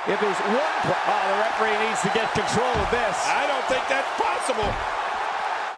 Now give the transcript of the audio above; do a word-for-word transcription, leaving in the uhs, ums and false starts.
If there's one... Oh, the referee needs to get control of this. I don't think that's possible.